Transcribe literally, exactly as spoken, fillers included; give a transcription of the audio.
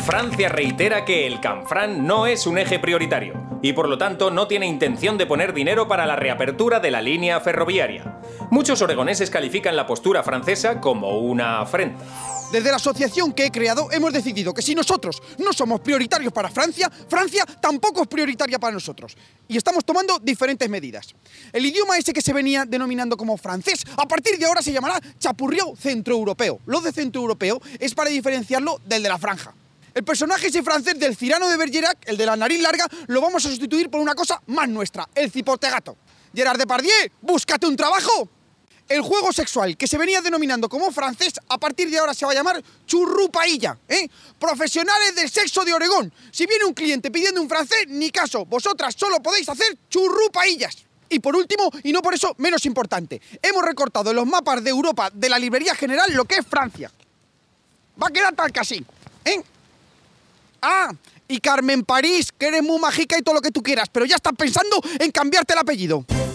Francia reitera que el Canfranc no es un eje prioritario y por lo tanto no tiene intención de poner dinero para la reapertura de la línea ferroviaria. Muchos oregoneses califican la postura francesa como una afrenta. Desde la asociación que he creado hemos decidido que si nosotros no somos prioritarios para Francia, Francia tampoco es prioritaria para nosotros. Y estamos tomando diferentes medidas. El idioma ese que se venía denominando como francés, a partir de ahora se llamará chapurriao centroeuropeo. Lo de centroeuropeo es para diferenciarlo del de la franja. El personaje ese francés del Cyrano de Bergerac, el de la nariz larga, lo vamos a sustituir por una cosa más nuestra, el cipote gato. Gerard Depardieu, búscate un trabajo. El juego sexual, que se venía denominando como francés, a partir de ahora se va a llamar churrupailla, ¿eh? Profesionales del sexo de Oregón. Si viene un cliente pidiendo un francés, ni caso, vosotras solo podéis hacer churrupaillas. Y por último, y no por eso menos importante, hemos recortado en los mapas de Europa de la Librería General lo que es Francia. Va a quedar tal que así, ¿eh? Ah, y Carmen París, que eres muy mágica y todo lo que tú quieras, pero ya estás pensando en cambiarte el apellido.